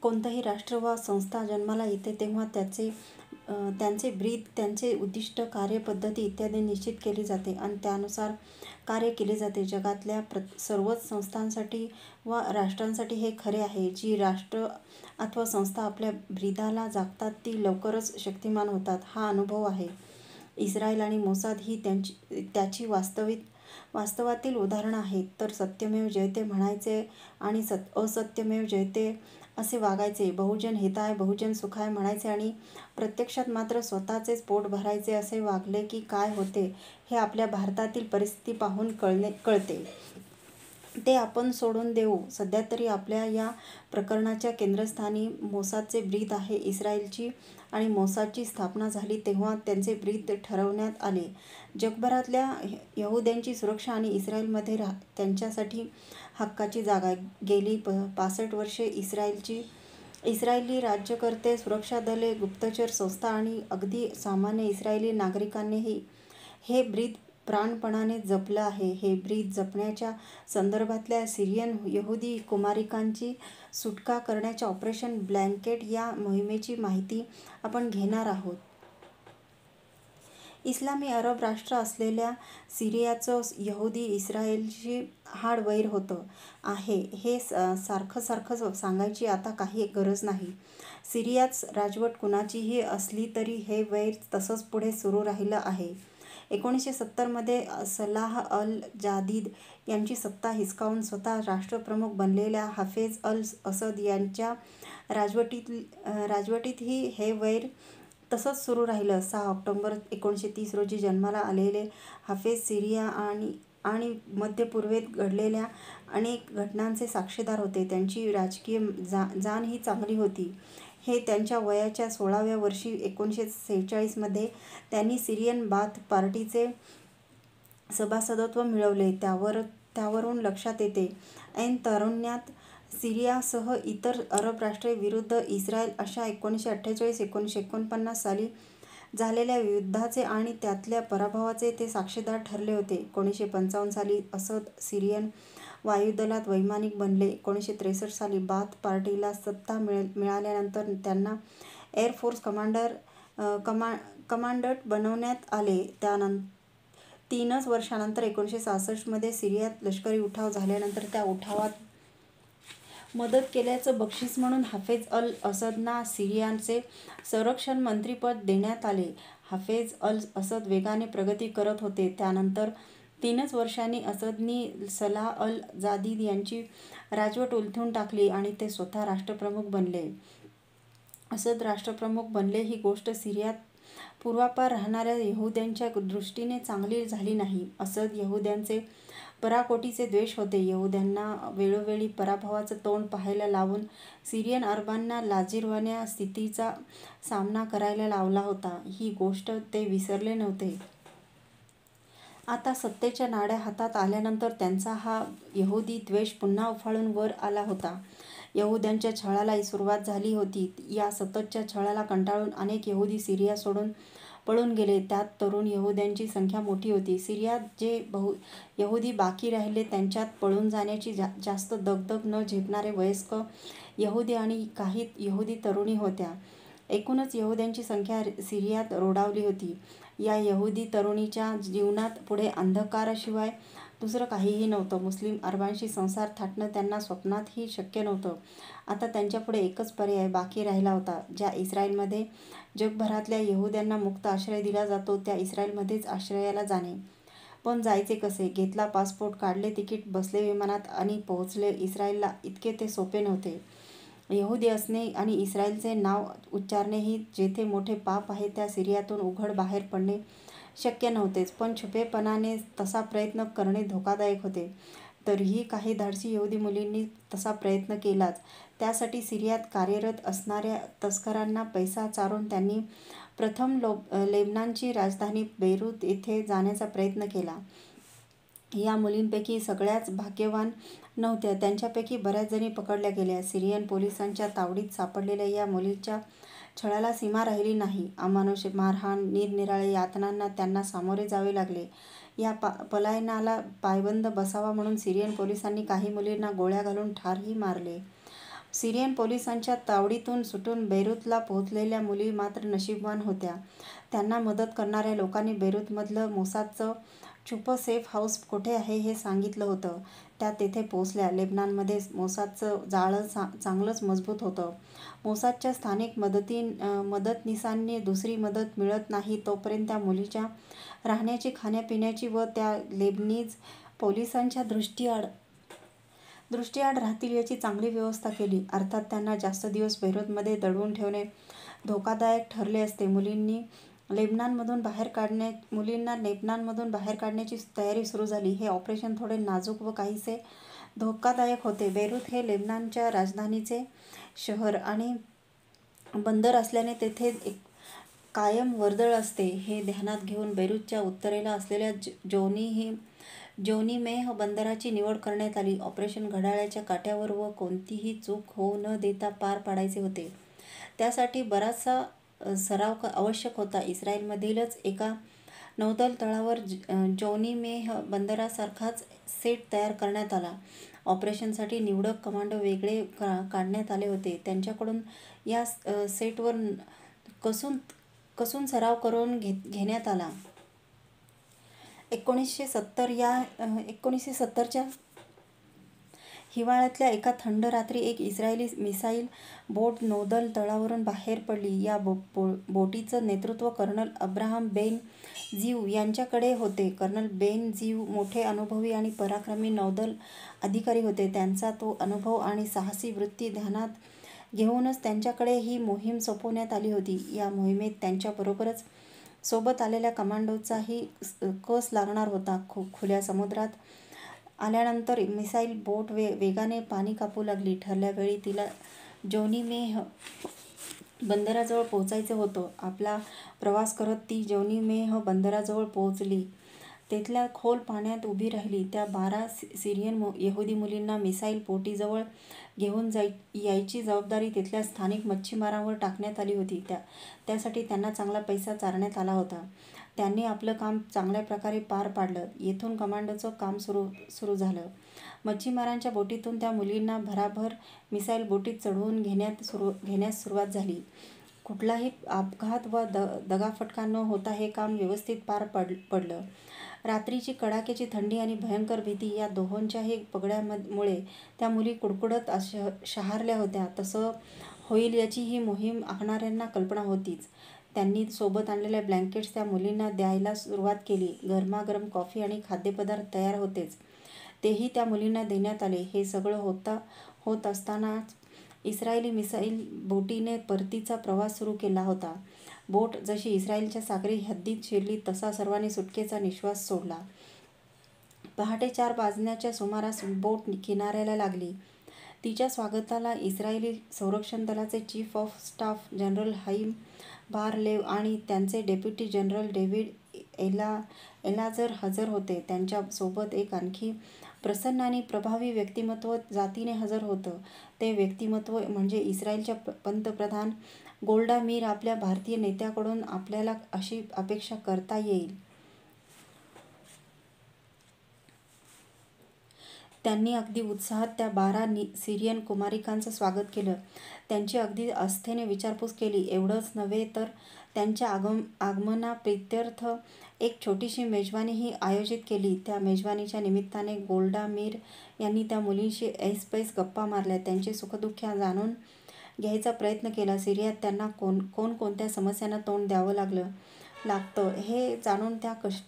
कोणतंही राष्ट्र वा संस्था जन्माला येते तेव्हा त्यांचे ब्रीद, त्यांचे उद्दिष्ट, कार्यपद्धती इत्यादी निश्चित केली जाते आणि त्यानुसार कार्य केले जाते. जगातल्या सर्वच संस्थांसाठी वा राष्ट्रांसाठी हे खरे आहे. जी राष्ट्र अथवा संस्था आपल्या ब्रीदाला जागतात ती लवकरच शक्तिमान होतात. हा अनुभव आहे. इस्रायल आणि मोसाद ही त्याची वास्तवातील उदाहरणं आहेत. तर सत्यमेव जयते म्हणायचे आणि असत्यमेव जयते असे वागायचे. बहुजन हिताय बहुजन सुखाय म्हणायचे आणि प्रत्यक्षात मात्र स्वतःचेच पोट भरायचे असे वागले की काय होते हे आपल्या भारतातील परिस्थिती पाहून कळते. ते आपण सोडून देऊ. सध्या तरी आपल्या या प्रकरणाच्या केंद्रस्थानी मोसादचे ब्रीद आहे. इस्रायलची आणि मोसादची स्थापना झाली तेव्हा त्यांचे ब्रीद ठरवण्यात आले. जगभरातल्या यहुद्यांची सुरक्षा आणि इस्रायलमध्ये त्यांच्यासाठी हक्काची जागा. गेली 65 वर्षे इस्रायली राज्यकर्ते, सुरक्षा दले, गुप्तचर संस्था आणि अगदी सामान्य इस्रायली नागरिकांनीही हे ब्रीद प्राणपणाने जपलं आहे. हे ब्रीद जपण्याच्या संदर्भातल्या सिरियन यहुदी कुमारिकांची सुटका करण्याच्या ऑपरेशन ब्लँकेट या मोहिमेची माहिती आपण घेणार आहोत. इस्लामी अरब राष्ट्र असलेल्या सिरियाचं यहुदी इस्रायलशी हाड वैर होतं आहे हे सारखं सांगायची आता काही गरज नाही. सिरियात राजवट कुणाचीही असली तरी हे वैर तसंच पुढे सुरू राहिलं आहे. 1970 मध्ये सलाह अल जादीद यांची सत्ता हिसकावून स्वतः राष्ट्रप्रमुख बनलेल्या हाफेज अल असद यांच्या राजवटीतही हे वैर तसंच सुरू राहिलं. 6 ऑक्टोबर 1930 रोजी जन्माला आलेले हाफेज सिरिया आणि मध्य पूर्वेत घडलेल्या अनेक घटनांचे साक्षीदार होते. त्यांची राजकीय जाण ही चांगली होती. हे त्यांच्या वयाच्या 16व्या वर्षी 1946 मध्ये त्यांनी सिरियन बाथ पार्टीचे सभासदत्व मिळवले. त्यावरून लक्षात येते ऐन तारुण्यात सिरियासह इतर अरब राष्ट्रे विरुद्ध इस्रायल अशा 1948-1949 साली झालेल्या युद्धाचे आणि त्यातल्या पराभवाचे ते साक्षीदार ठरले होते. 1955 साली असद सिरियन वायुदलात वैमानिक बनले. 1963 साली बाथ पार्टीला सत्ता मिळाल्यानंतर त्यांना एअर फोर्स कमांडंट बनवण्यात आले. 3च वर्षानंतर 1966 मध्ये सिरियात लष्करी उठाव झाल्यानंतर त्या उठावात मदत केल्याचं बक्षीस म्हणून हाफेज अल असदना सिरियाचे संरक्षण मंत्रीपद देण्यात आले. हाफेज अल असद वेगाने प्रगती करत होते. त्यानंतर 3च वर्षांनी असदनी सलाह अल जादीद यांची राजवट उलथून टाकली आणि ते स्वतः राष्ट्रप्रमुख बनले. असद राष्ट्रप्रमुख बनले ही गोष्ट सिरियात पूर्वापार राहणाऱ्या यहुद्यांच्या दृष्टीने चांगली झाली नाही. असद यहुद्यांचे पराकोटीचे द्वेष होते. यहुद्यांना वेळोवेळी पराभवाचं तोंड पाहायला लावून सिरियन अरबांना लाजिरवाण्या स्थितीचा सामना करायला लावला होता. ही गोष्ट ते विसरले नव्हते. आता सत्तेच्या नाड्या हातात आल्यानंतर त्यांचा हा यहुदी द्वेष पुन्हा उफाळून वर आला होता. यहुद्यांच्या छळाला सुरुवात झाली होती. या सततच्या छळाला कंटाळून अनेक यहुदी सिरिया सोडून पळून गेले. त्यात तरुण यहुद्यांची संख्या मोठी होती. सिरियात जे यहुदी बाकी राहिले त्यांच्यात पळून जाण्याची जास्त दगदग न झेपणारे वयस्क यहुदी आणि काही यहुदी तरुणी होत्या. एकूणच यहुद्यांची संख्या सिरियात रोडावली होती. या यहुदी तरुणीच्या जीवनात पुढे अंधकाराशिवाय दुसरं काहीही नव्हतं. मुस्लिम अरबांशी संसार थाटणं त्यांना स्वप्नातही शक्य नव्हतं. आता त्यांच्यापुढे एकच पर्याय बाकी राहिला होता. ज्या इस्रायलमध्ये जगभरातल्या यहुद्यांना मुक्त आश्रय दिला जातो त्या इस्रायलमध्येच आश्रयाला जाणे. पण जायचे कसे? घेतला पासपोर्ट, काढले तिकीट, बसले विमानात आणि पोहोचले इस्रायलला. इतके ते सोपे नव्हते. यहुदी असणे आणि इस्रायलचे नाव उच्चारणे ही जेथे मोठे पाप आहे त्या सिरियातून उघड बाहेर पडणे शक्य नव्हतेच. पण छुपेपणाने तसा प्रयत्न करणे धोकादायक होते. तरीही काही धाडसी यहुदी मुलींनी तसा प्रयत्न केलाच. त्यासाठी सिरियात कार्यरत असणाऱ्या तस्करांना पैसा चारून त्यांनी प्रथम लेबनॉनची राजधानी बेरूत येथे जाण्याचा प्रयत्न केला. या मुलींपैकी सगळ्याच भाग्यवान नव्हत्या. त्यांच्यापैकी बऱ्याच जणी पकडल्या गेल्या. सिरियन पोलिसांच्या तावडीत सापडलेल्या या मुलींच्या छळाला सीमा राहिली नाही. अमानुष मारहाण, निरनिराळ्या यातनांना त्यांना सामोरे जावे लागले. या पलायनाला पायबंद बसावा म्हणून सिरियन पोलिसांनी काही मुलींना गोळ्या घालून ठारही मारले. सिरियन पोलिसांच्या तावडीतून सुटून बेरूतला पोहोचलेल्या मुली मात्र नशीबवान होत्या. त्यांना मदत करणाऱ्या लोकांनी बेरूतमधलं मोसादचं छुपं सेफ हाऊस कुठे आहे हे सांगितलं होतं. त्या तेथे पोहोचल्या. लेबनॉनमध्ये मोसादचं जाळं चांगलंच मजबूत होतं. मोसादच्या स्थानिक मदतनीसांनी दुसरी मदत मिळत नाही तोपर्यंत त्या मुलीच्या राहण्याची, खाण्यापिण्याची व त्या लेबनीज पोलिसांच्या दृष्टीआड राहतील याची चांगली व्यवस्था केली. अर्थात त्यांना जास्त दिवस बेरूतमध्ये दडवून ठेवणे धोकादायक ठरले असते. मुलींना लेबनॉनमधून बाहेर काढण्याची तयारी सुरू झाली. हे ऑपरेशन थोडे नाजूक व काहीसे धोकादायक होते. बेरूत हे लेबनॉनच्या राजधानीचे शहर आणि बंदर असल्याने तेथे एक कायम वर्दळ असते. हे ध्यानात घेऊन बेरूतच्या उत्तरेला असलेल्या जोनिमेह बंदराची निवड करण्यात आली. ऑपरेशन घड्याळाच्या काट्यावर व कोणतीही चूक होऊ न देता पार पाडायचे होते. त्यासाठी बराचसा सराव आवश्यक होता. इस्रायलमधीलच एका नौदल तळावर जोनिमेह बंदरासारखाच सेट तयार करण्यात आला. ऑपरेशनसाठी निवडक कमांडो वेगळे काढण्यात आले होते. त्यांच्याकडून या सेटवर कसून सराव करून घेण्यात आला. 1970च्या हिवाळ्यातल्या एका थंड रात्री एक इस्रायली मिसाईल बोट नौदल तळावरून बाहेर पडली. या बोटीचं नेतृत्व कर्नल अब्राहम बेन झीव यांच्याकडे होते. कर्नल बेन झीव मोठे अनुभवी आणि पराक्रमी नौदल अधिकारी होते. त्यांचा तो अनुभव आणि साहसी वृत्ती ध्यानात घेऊनच त्यांच्याकडे ही मोहीम सोपवण्यात आली होती. या मोहिमेत त्यांच्याबरोबरच सोबत आलेल्या कमांडोचाही कस लागणार होता. खुल्या समुद्रात आल्यानंतर मिसाईल बोट वेगाने पाणी कापू लागली. ठरल्या वेळी तिला जोनिमेह बंदराजवळ पोहोचायचं होतं. आपला प्रवास करत ती जोनिमेह बंदराजवळ पोहोचली. तेथल्या खोल पाण्यात उभी राहिली. त्या 12 सिरियन यहुदी मुलींना मिसाईल बोटीजवळ घेऊन यायची जबाबदारी तिथल्या स्थानिक मच्छीमारांवर टाकण्यात आली होती. त्यासाठी त्यांना चांगला पैसा चारण्यात आला होता. त्यांनी आपलं काम चांगल्या प्रकारे पार पाडलं. येथून कमांडोचं काम सुरू झालं. मच्छीमारांच्या बोटीतून त्या मुलींना भराभर मिसाईल बोटीत चढवून घेण्यास सुरुवात झाली. कुठलाही अपघात व दगाफटका न होता हे काम व्यवस्थित पार पडलं. रात्रीची कडाक्याची थंडी आणि भयंकर भीती या दोहोंच्याही पगड्यामुळे त्या मुली कुडकुडत शहारल्या होत्या. तसं होईल याची ही मोहीम आखणाऱ्यांना कल्पना होतीच. त्यांनी सोबत आणलेल्या ब्लँकेट्स त्या मुलींना द्यायला सुरुवात केली. गरमागरम कॉफी आणि खाद्यपदार्थ तयार होतेच, तेही त्या मुलींना देण्यात आले. हे सगळं होत असतानाच इस्रायली मिसाईल बोटीने परतीचा प्रवास सुरू केला होता. बोट जशी इस्रायलच्या सागरी हद्दीत शिरली तसा सर्वांनी सुटकेचा निश्वास सोडला. पहाटे 4 वाजण्याच्या सुमारास बोट किनाऱ्याला लागली. तिच्या स्वागताला इस्रायली संरक्षण दलाचे chief of staff general Haim Bar Lev आणि त्यांचे डेप्युटी जनरल डेव्हिड एलाझर हजर होते. त्यांच्या सोबत एक आणखी प्रसन्न आणि प्रभावी व्यक्तिमत्व जातीने हजर होतं. ते व्यक्तिमत्व म्हणजे इस्रायलच्या पंतप्रधान गोल्डा मीर. आपल्या भारतीय नेत्याकडून आपल्याला अशी अपेक्षा करता येईल. त्यांनी अगदी उत्साहात त्या 12 सिरियन कुमारिकांचं स्वागत केलं. त्यांची अगदी आस्थेने विचारपूस केली. एवढंच नव्हे तर त्यांच्या आगमनाप्रीत्यर्थ एक छोटीशी मेजवानीही आयोजित केली. त्या मेजवानीच्या निमित्ताने गोल्डा मीर यांनी त्या मुलींशी ऐसपैस गप्पा मारल्या. त्यांची सुखदुःखे जाणून घ्यायचा प्रयत्न केला. सिरियात त्यांना कोणकोणत्या समस्यांना तोंड द्यावं लागतं हे जाणून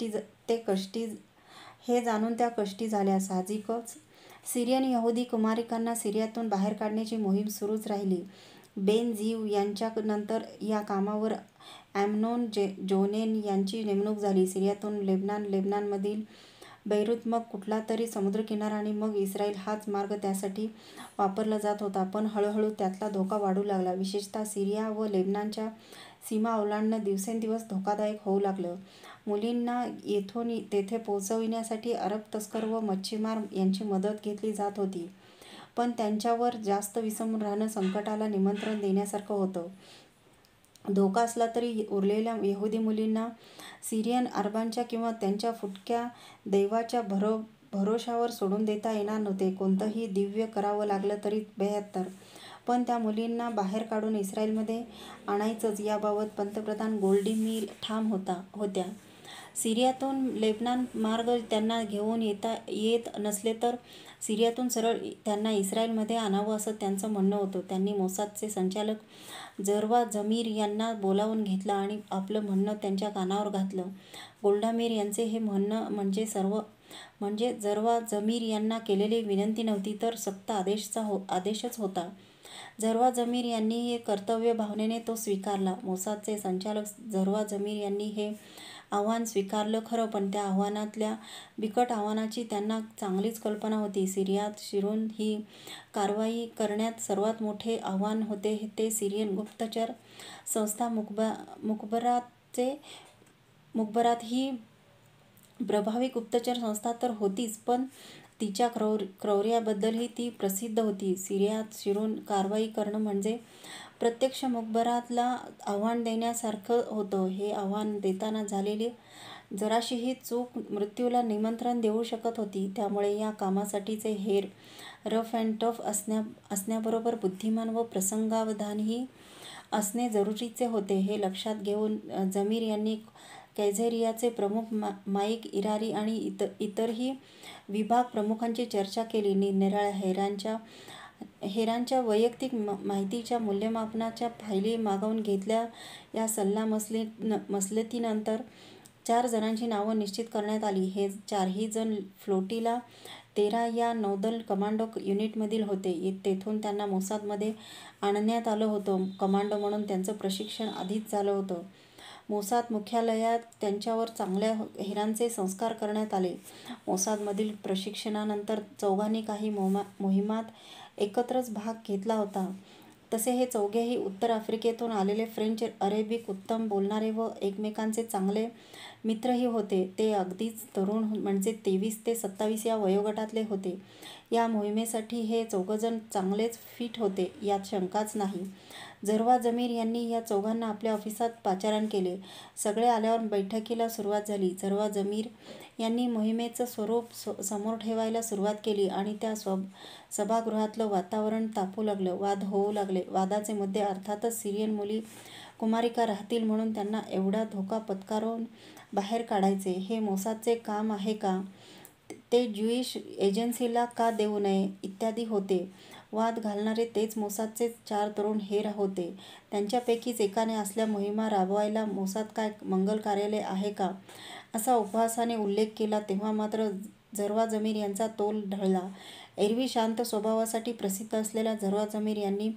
त्या कष्टी झाल्या. साहजिकच सिरियन यहुदी कुमारिकांना सिरियातून बाहेर काढण्याची मोहीम सुरूच राहिली. बेन झीव यांच्यानंतर या कामावर ॲम्नोन जोनेन यांची नेमणूक झाली. सिरियातून लेबनॉनमधील बेरूत, मग कुठला तरी समुद्रकिनारा आणि मग इस्रायल हाच मार्ग त्यासाठी वापरला जात होता. पण हळूहळू त्यातला धोका वाढू लागला. विशेषतः सिरिया व लेबनॉनच्या सीमा ओलांडणं दिवसेंदिवस धोकादायक होऊ लागलं. मुलींना येथून तेथे पोहोचविण्यासाठी अरब तस्कर व मच्छीमार यांची मदत घेतली जात होती. पण त्यांच्यावर जास्त विसंबून राहणं संकटाला निमंत्रण देण्यासारखं होतं. धोका असला तरी उरलेल्या यहुदी मुलींना सिरियन अरबांच्या किंवा त्यांच्या फुटक्या दैवाच्या भरोशावर सोडून देता येणार नव्हते. कोणतंही दिव्य करावं लागलं तरी 72 पण त्या मुलींना बाहेर काढून इस्रायलमध्ये आणायचंच याबाबत पंतप्रधान गोल्डी मीर ठाम होत्या. सिरियातून लेबनान मार्ग त्यांना घेऊन येत नसले तर सिरियातून सरळ त्यांना इस्रायलमध्ये आणावं असं त्यांचं म्हणणं होतं. त्यांनी मोसादचे संचालक जरवा जमीर यांना बोलावून घेतलं आणि आपलं म्हणणं त्यांच्या कानावर घातलं. गोल्डा मीर यांचे हे म्हणणं म्हणजे जरवा जमीर यांना केलेली विनंती नव्हती तर सक्त आदेशच होता. जरवा जमीर यांनी हे कर्तव्य भावनेने तो स्वीकारला. मोसादचे संचालक जरवा जमीर यांनी हे आव्हान स्वीकारलं खरं, पण त्या बिकट आव्हानाची त्यांना चांगलीच कल्पना होती. सिरियात शिरून ही कारवाई करण्यात सर्वात मोठे आव्हान होते ते सिरियन गुप्तचर संस्था मुखबरात ही प्रभावी गुप्तचर संस्था तर होतीच, पण तिच्या क्रौर्याबद्दलही ती प्रसिद्ध होती. सिरियात शिरून कारवाई करणं म्हणजे प्रत्यक्ष मुखबरातला आव्हान देण्यासारखं होतं. हे आव्हान देताना झालेली जराशीही चूक मृत्यूला निमंत्रण देऊ शकत होती. त्यामुळे या कामासाठीचे हेर रफ अँड टफ असण्याबरोबर बुद्धिमान व प्रसंगावधानही असणे जरुरीचे होते. हे लक्षात घेऊन जमीर यांनी कैझरियाचे प्रमुख माईक इरारी आणि इतरही विभाग प्रमुखांची चर्चा केली. निरनिराळ्या हेरांच्या वैयक्तिक माहितीच्या मूल्यमापनाच्या फायली मागवून घेतल्या. या सल्लामसलतीनंतर 4 जणांची नावं निश्चित करण्यात आली. हे 4ही जण फ्लोटिला 13 या नौदल कमांडो युनिटमधील होते. तेथून त्यांना मोसादमध्ये आणण्यात आलं होतं. कमांडो म्हणून त्यांचं प्रशिक्षण आधीच झालं होतं. मोसाद मुख्यालयात त्यांच्यावर चांगल्या हेरांचे संस्कार करण्यात आले. मोसादमधील प्रशिक्षणानंतर चौघांनी काही मोहिमात एकत्रच भाग घेतला होता. तसे हे चौघेही उत्तर आफ्रिकेतून आलेले फ्रेंच अरेबिक उत्तम बोलणारे व एकमेकांचे चांगले मित्रही होते. ते अगदीच तरुण म्हणजे 23 ते 27 या वयोगटातले होते. या मोहिमेसाठी हे चौघजण चांगलेच फिट होते यात शंकाच नाही. जरवा जमीर यांनी या चौघांना आपल्या ऑफिसात पाचारण केले. सगळे आल्यावर बैठकीला सुरुवात झाली. जरवा जमीर यांनी मोहिमेचं स्वरूप समोर ठेवायला सुरुवात केली आणि त्या सभागृहातलं वातावरण तापू लागलं. वाद होऊ लागले. वादाचे मुद्दे अर्थातच सिरियन मुली कुमारिका राहतील म्हणून त्यांना एवढा धोका पत्करून बाहेर काढायचे हे मोसादचे काम आहे का? ते ज्युईश एजन्सीला का देऊ नये इत्यादी होते. वाद घालणारे तेच मोसादचे 4 तरुण हेर होते. त्यांच्यापैकीच एकाने असल्या मोहिमा राबवायला मोसाद काय मंगल कार्यालय आहे का असा उपहासाने उल्लेख केला. तेव्हा मात्र जरवा जमीर यांचा तोल ढळला. एरवी शांत स्वभावासाठी प्रसिद्ध असलेल्या जरवा जमीर यांनी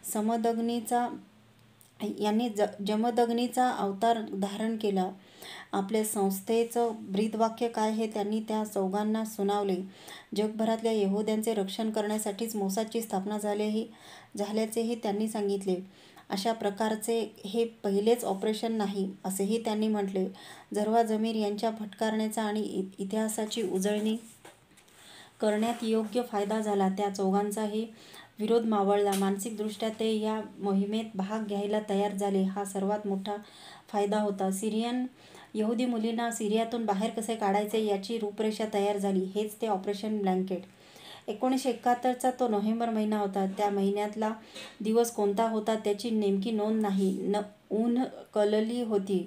जमदग्नीचा अवतार धारण केला. आपल्या संस्थेचं ब्रीदवाक्य काय हे त्यांनी त्या चौघांना सुनावले. जगभरातल्या यहुद्यांचे रक्षण करण्यासाठीच मोसादची स्थापना झाल्याचेही त्यांनी सांगितले. अशा प्रकारचे हे पहिलेच ऑपरेशन नाही असेही त्यांनी म्हटले. जरवा जमीर यांच्या फटकारण्याचा आणि इतिहासाची उजळणी करण्यात योग्य फायदा झाला. त्या चौघांचाही विरोध मावळला. मानसिकदृष्ट्या ते या मोहिमेत भाग घ्यायला तयार झाले हा सर्वात मोठा फायदा होता. यहुदी मुलींना सिरियातून बाहेर कसे काढायचे याची रूपरेषा तयार झाली. हेच ते ऑपरेशन ब्लँकेट. 1971चा तो नोव्हेंबर महिना होता. त्या महिन्यातला दिवस कोणता होता त्याची नेमकी नोंद नाही. ऊन कलली होती.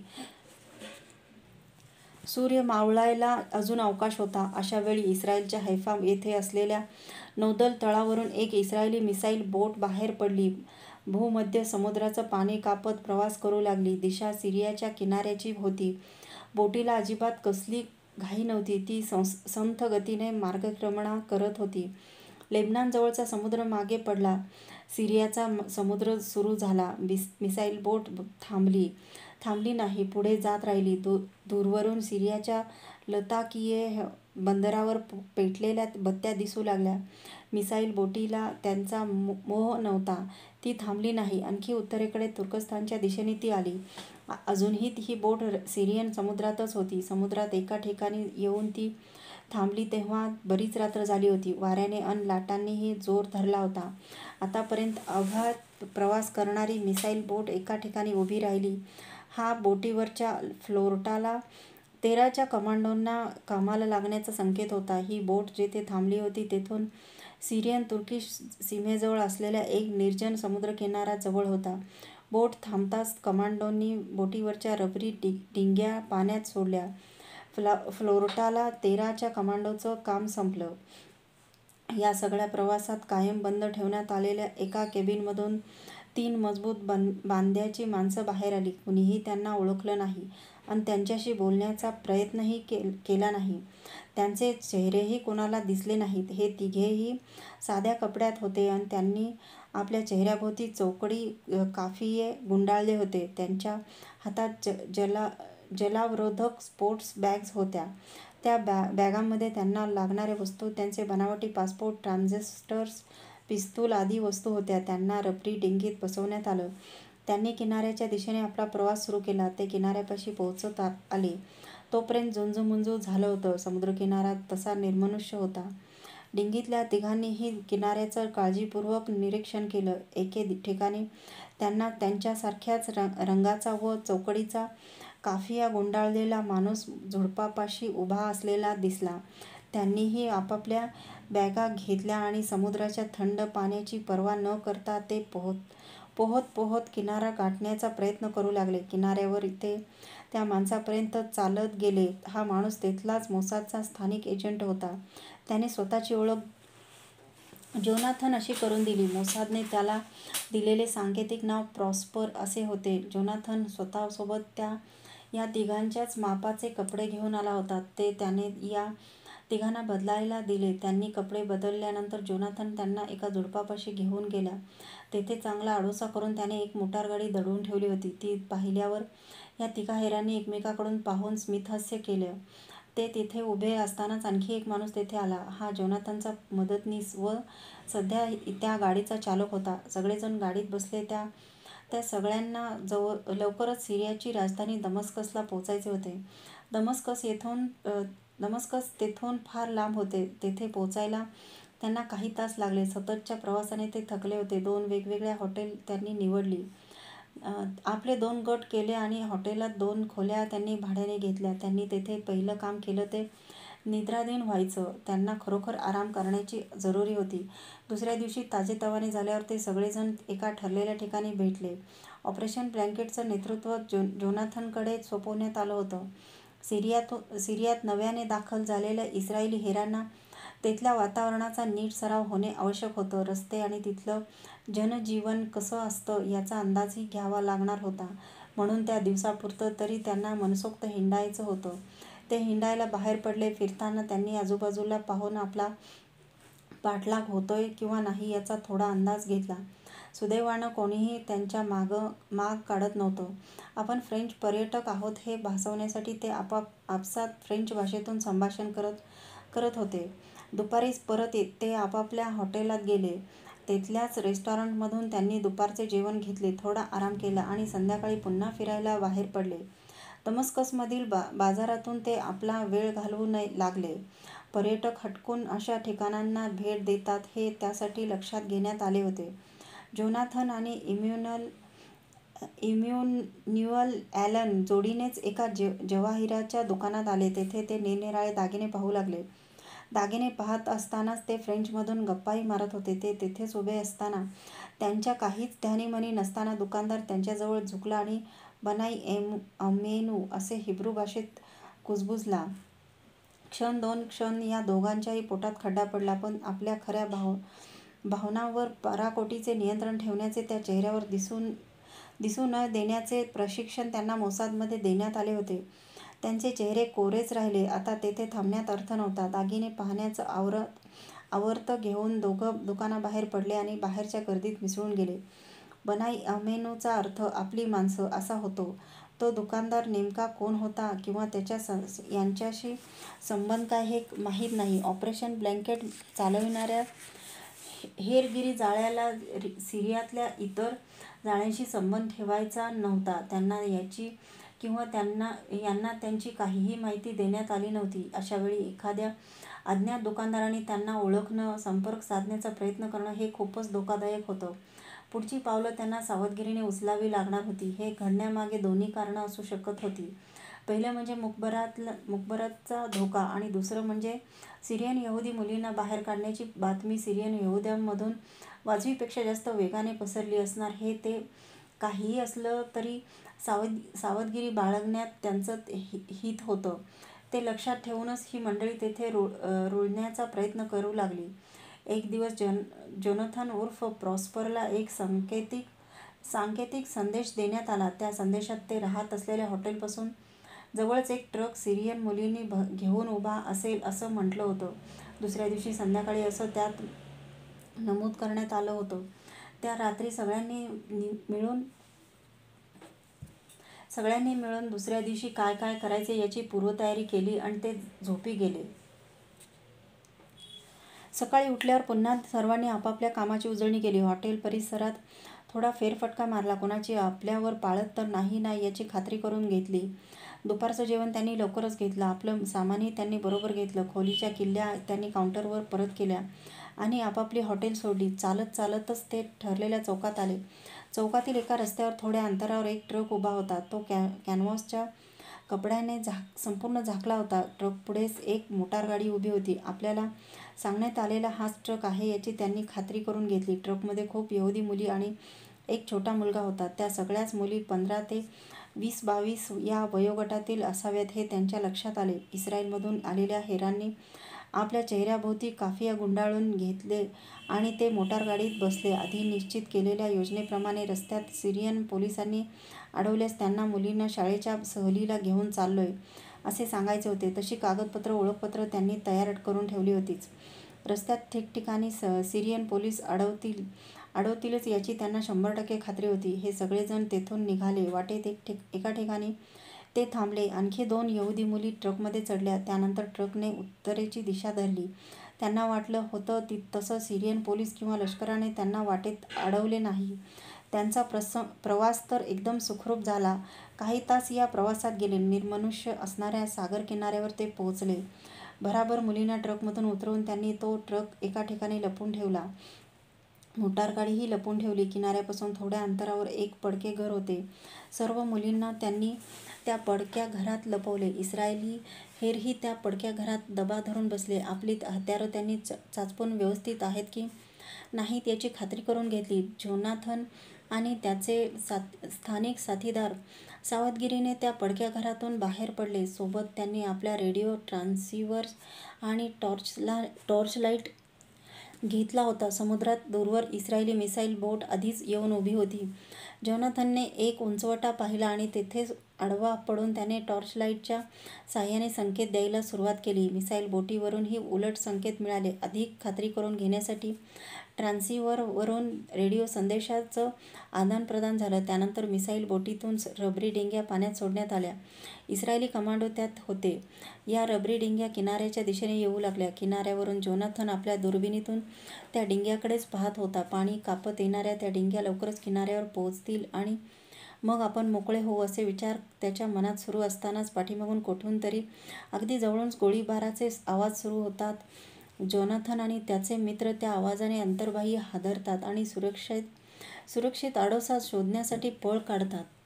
सूर्य मावळायला अजून अवकाश होता. अशा वेळी इस्रायलच्या हैफा येथे असलेल्या नौदल तळावरून एक इस्रायली मिसाईल बोट बाहेर पडली. भूमध्य समुद्राचं पाणी कापत प्रवास करू लागली. दिशा सिरियाच्या किनाऱ्याची होती. बोटीला अजिबात कसली घाई नव्हती. ती संथ गतीने मार्गक्रमणा करत होती. लेबनानजवळचा समुद्र मागे पडला. सिरियाचा समुद्र सुरू झाला. मिसाईल बोट थांबली नाही. पुढे जात राहिली. दूरवरून सिरियाच्या लताकिये बंदरावर पेटलेल्या बत्त्या दिसू लागल्या. मिसाईल बोटीला त्यांचा मोह नव्हता. ती थांबली नाही. आणखी उत्तरेकडे तुर्कस्तानच्या दिशेने ती आली. अजूनही ही बोट सिरियन समुद्रातच होती. समुद्रात एका ठिकाणी येऊन ती थांबली तेव्हा बरीच रात्र झाली होती. वाऱ्याने अन लाटांनीही जोर धरला होता. आतापर्यंत अगाध प्रवास करणारी मिसाईल बोट एका ठिकाणी उभी राहिली हा बोटीवरच्या फ्लोटाला 13च्या कमांडोंना कामाला लागण्याचा संकेत होता. ही बोट जिथे थांबली होती तेथून सिरियन तुर्की सीमेजवळ असलेल्या एक निर्जन समुद्रकिनारा जवळ होता. बोट थांबताच कमांडोंनी बोटीवरच्या रबरी डिंग्या पाण्यात सोडल्या. फ्लोरटाला 13च्या कमांडोचं काम संपलं. या सगळ्या प्रवासात कायम बंद ठेवण्यात आलेल्या एका केबिनमधून 3 मजबूत बांध्याची माणसं बाहेर आली. कुणीही त्यांना ओळखलं नाही आणि त्यांच्याशी बोलण्याचा प्रयत्नही केला नाही. त्यांचे चेहरेही कोणाला दिसले नाहीत. हे तिघेही साध्या कपड्यात होते आणि त्यांनी आपल्या चेहऱ्याभोवती चौकडी काफिये गुंडाळले होते. त्यांच्या हातात जलावरोधक स्पोर्ट्स बॅग्स होत्या. त्या बॅगांमध्ये त्यांना लागणाऱ्या वस्तू, त्यांचे बनावटी पासपोर्ट, ट्रान्झिस्टर्स, पिस्तूल आदी वस्तू होत्या. त्यांना रबरी डिंगीत बसवण्यात आलं. त्यांनी किनाऱ्याच्या दिशेने आपला प्रवास सुरू केला. ते किनाऱ्यापाशी पोहोचत आले तोपर्यंत झुंजमुंजू झालं होतं. समुद्रकिनारा तसा निर्मनुष्य होता. डिंगीतल्या तिघांनीही किनाऱ्याचं काळजीपूर्वक निरीक्षण केलं. एके ठिकाणी त्यांना त्यांच्यासारख्याच रंगाचा व चौकडीचा काफिया गुंडाळलेला माणूस झुडपापाशी उभा असलेला दिसला. त्यांनीही आपापल्या बॅगा घेतल्या आणि समुद्राच्या थंड पाण्याची पर्वा न करता ते पोहत किनारा गाठण्याचा प्रयत्न करू लागले. किनाऱ्यावर ते त्या माणसापर्यंत चालत गेले. हा माणूस तिथलाच मोसादचा स्थानिक एजंट होता. त्याने स्वतःची ओळख जोनाथन अशी करून दिली. मोसादने त्याला दिलेले सांकेतिक नाव प्रॉस्पर असे होते. जोनाथन स्वतःसोबत या तिघांच्याच मापाचे कपडे घेऊन आला होता. ते त्याने या तिघांना बदलायला दिले. त्यांनी कपडे बदलल्यानंतर जोनाथन त्यांना एका झुडपापाशी घेऊन गेला. तेथे चांगला आडोसा करून त्याने एक मोटारगाडी दडवून ठेवली होती. ती पाहिल्यावर या तिघाहेरांनी एकमेकांकडून पाहून स्मितहास्य केलं. ते तिथे उभे असतानाच आणखी एक माणूस तेथे आला. हा जोनाथनचा मदतनीस व सध्या त्या गाडीचा चालक होता. सगळेजण गाडीत बसले. त्या सगळ्यांना लवकरच सिरियाची राजधानी दमस्कसला पोचायचे होते. दमस्कस तेथून फार लांब होते. तेथे पोचायला त्यांना काही तास लागले. सततच्या प्रवासाने ते थकले होते. 2 वेगवेगळ्या हॉटेल त्यांनी निवडली. आपले 2 गट केले आणि हॉटेलात 2 खोल्या त्यांनी भाड्याने घेतल्या. त्यांनी तेथे पहिलं काम केलं ते निद्राधीन व्हायचं. त्यांना खरोखर आराम करण्याची जरुरी होती. दुसऱ्या दिवशी ताजेतवाने झाल्यावर ते सगळेजण एका ठरलेल्या ठिकाणी भेटले. ऑपरेशन ब्लँकेटचं नेतृत्व जोनाथनकडे सोपवण्यात आलं होतं. सिरियात नव्याने दाखल झालेल्या इस्रायली हेरांना तिथल्या वातावरणाचा नीट सराव होणे आवश्यक होतं. रस्ते आणि तिथलं जनजीवन कसं असतं याचा अंदाजही घ्यावा लागणार होता. म्हणून त्या दिवसापुरतं तरी त्यांना मनसोक्त हिंडायचं होतं. ते हिंडायला बाहेर पडले. फिरताना त्यांनी आजूबाजूला पाहून आपला पाठलाग होतोय किंवा नाही याचा थोडा अंदाज घेतला. सुदैवानं कोणीही त्यांच्या माग काढत नव्हतं. आपण फ्रेंच पर्यटक आहोत हे भासवण्यासाठी ते आपसात फ्रेंच भाषेतून संभाषण करत होते. दुपारी परत ते आपापल्या हॉटेलात गेले. तिथल्याच रेस्टॉरंटमधून त्यांनी दुपारचे जेवण घेतले, थोडा आराम केला आणि संध्याकाळी पुन्हा फिरायला बाहेर पडले. दमस्कसमधील बाजारातून ते आपला वेळ घालवू लागले. पर्यटक हटकून अशा ठिकाणांना भेट देतात हे त्यासाठी लक्षात घेण्यात आले होते. जोनाथन आणि इमॅन्युअल ॲलन जोडीनेच एका जवाहिराच्या दुकानात आले. तेथे ते निरनिराळे दागिने पाहू लागले. दागिने पाहत असतानाच ते फ्रेंचमधून गप्पाही मारत होते. ते तिथेच उभे असताना त्यांच्या काहीच ध्यानीमनी नसताना दुकानदार त्यांच्याजवळ झुकला आणि बनाई अमेनू असे हिब्रू भाषेत कुजबुजला. दोन क्षण या दोघांच्याही पोटात खड्डा पडला. पण आपल्या खऱ्या भावनांवर पराकोटीचे नियंत्रण ठेवण्याचे, त्या चेहऱ्यावर दिसू न देण्याचे प्रशिक्षण त्यांना मोसादमध्ये देण्यात आले होते. त्यांचे चेहरे कोरेच राहिले. आता तेथे थांबण्यात अर्थ नव्हता. दागिने पाहण्याचं आवर्त घेऊन दोघं दुकानाबाहेर पडले आणि बाहेरच्या गर्दीत मिसळून गेले. बनाई अमेनूचा अर्थ आपली माणसं असा होतो. तो दुकानदार नेमका कोण होता किंवा यांच्याशी संबंध काय हे माहीत नाही. ऑपरेशन ब्लँकेट चालविणाऱ्या हेरगिरी जाळ्याला सिरियातल्या इतर जाळ्यांशी संबंध ठेवायचा नव्हता. त्यांना याची किंवा यांना त्यांची काहीही माहिती देण्यात आली नव्हती. अशावेळी एखाद्या अज्ञात दुकानदाराने त्यांना ओळखणं, संपर्क साधण्याचा प्रयत्न करणं हे खूपच धोकादायक होतं. पुढची पावलं त्यांना सावधगिरीने उचलावी लागणार होती. हे घडण्यामागे दोन्ही कारणं असू शकत होती. पहिलं म्हणजे मुखबरातचा धोका आणि दुसरं म्हणजे सिरियन यहुदी मुलींना बाहेर काढण्याची बातमी सिरियन यहुद्यांमधून वाजवीपेक्षा जास्त वेगाने पसरली असणार. हे ते काहीही असलं तरी सावधगिरी बाळगण्यात त्यांचं हित होतं. ते लक्षात ठेवूनच ही मंडळी तेथे रुळण्याचा प्रयत्न करू लागली. एक दिवस जोनाथन उर्फ प्रॉस्परला एक सांकेतिक संदेश देण्यात आला. त्या संदेशात ते राहत असलेल्या हॉटेलपासून जवळच एक ट्रक सिरियन मुलींनी घेऊन उभा असेल असं म्हटलं होतं. दुसऱ्या दिवशी संध्याकाळी असं त्यात नमूद करण्यात आलं होतं. त्या रात्री सगळ्यांनी मिळून दुसऱ्या दिवशी काय काय करायचे याची पूर्वतयारी केली आणि ते झोपी गेले. सकाळी उठल्यावर पुन्हा सर्वांनी आपापल्या कामाची उजळणी केली. हॉटेल परिसरात थोडा फेरफटका मारला. कोणाची आपल्यावर पाळत तर नाही याची खात्री करून घेतली. दुपारचं जेवण त्यांनी लवकरच घेतलं. आपलं सामानही त्यांनी बरोबर घेतलं. खोलीच्या किल्ल्या त्यांनी काउंटरवर परत केल्या आणि आपापली हॉटेल सोडली. चालतच ते ठरलेल्या चौकात आले. चौकातील एका रस्त्यावर थोड्या अंतरावर एक ट्रक उभा होता. तो कॅनव्हासच्या कपड्याने संपूर्ण झाकला होता. ट्रकपुढेच एक मोटारगाडी उभी होती. आपल्याला सांगण्यात आलेला हाच ट्रक आहे याची त्यांनी खात्री करून घेतली. ट्रकमध्ये खूप यहुदी मुली आणि एक छोटा मुलगा होता. त्या सगळ्याच मुली 15 ते 20-22 या वयोगटातील असाव्यात हे त्यांच्या लक्षात आले. इस्रायलमधून आलेल्या हेरांनी आपल्या चेहऱ्याभोवती काफिया गुंडाळून घेतले आणि ते मोटारगाडीत बसले. आधी निश्चित केलेल्या योजनेप्रमाणे रस्त्यात सिरियन पोलिसांनी अडवल्यास त्यांना मुलींना शाळेच्या सहलीला घेऊन चाललोय असे सांगायचे होते. तशी कागदपत्र ओळखपत्र त्यांनी तयार करून ठेवली होतीच. रस्त्यात ठिकठिकाणी सिरियन पोलीस अडवतीलच याची त्यांना 100% खात्री होती. हे सगळेजण तेथून निघाले. वाटेत एका ठिकाणी ते थांबले. आणखी 2 यहुदी मुली ट्रकमध्ये चढल्या. त्यानंतर ट्रकने उत्तरेची दिशा धरली. त्यांना वाटलं होतं तसं सिरियन पोलीस किंवा लष्कराने त्यांना वाटेत अडवले नाही. त्यांचा प्रवास तर एकदम सुखरूप झाला. काही तास या प्रवासात गेले. निर्मनुष्य असणाऱ्या सागर किनाऱ्यावर ते पोहोचले. भराभर मुलींना ट्रकमधून उतरवून त्यांनी तो ट्रक एका ठिकाणी लपवून ठेवला. मोटारगाडीही लपवून ठेवली. किनाऱ्यापासून थोड्या अंतरावर एक पडके घर होते. सर्व मुलींना त्यांनी त्या पडक्या घरात लपवले. इस्रायली हेरही त्या पडक्या घरात दबा धरून बसले. आपली हत्यारं त्यांनी चाचपून व्यवस्थित आहेत की नाहीत याची खात्री करून घेतली. जोनाथन आणि त्याचे स्थानिक साथीदार सावधगिरीने त्या पडक्या घरातून बाहेर पडले. सोबत त्यांनी आपल्या रेडिओ ट्रान्सिव्हर्स आणि टॉर्चलाईट घेतला होता. समुद्रात दूरवर इस्रायली मिसाईल बोट आधीच येऊन उभी होती. जोनाथनने एक उंचवटा पाहिला आणि तेथेच आडवा पडून त्याने टॉर्चलाईटच्या साहाय्याने संकेत द्यायला सुरुवात केली. मिसाईल बोटीवरूनही उलट संकेत मिळाले. अधिक खात्री करून घेण्यासाठी ट्रान्सिव्हरवरून रेडिओ संदेशाचं आदानप्रदान झालं. त्यानंतर मिसाईल बोटीतून रबरी डिंग्या पाण्यात सोडण्यात आल्या. इस्रायली कमांडो त्यात होते. या रबरी डिंग्या किनाऱ्याच्या दिशेने येऊ लागल्या. किनाऱ्यावरून जोनाथन आपल्या दुर्बिणीतून त्या डिंग्याकडेच पाहत होता. पाणी कापत येणाऱ्या त्या डिंग्या लवकरच किनाऱ्यावर पोहोचतील आणि मग आपण मोकळे होऊ असे विचार त्याच्या मनात सुरू असतानाच पाठीमागून कोठून तरी अगदी जवळूनच गोळीबाराचे आवाज सुरू होतात. जोनाथन आणि त्याचे मित्र त्या आवाजाने अंतर्बाह्य हादरतात आणि सुरक्षित आडोसा शोधण्यासाठी पळ काढतात.